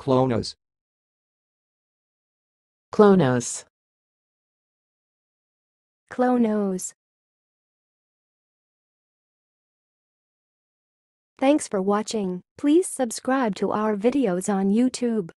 clonos, clonos, clonos. Thanks for watching. Please subscribe to our videos on YouTube.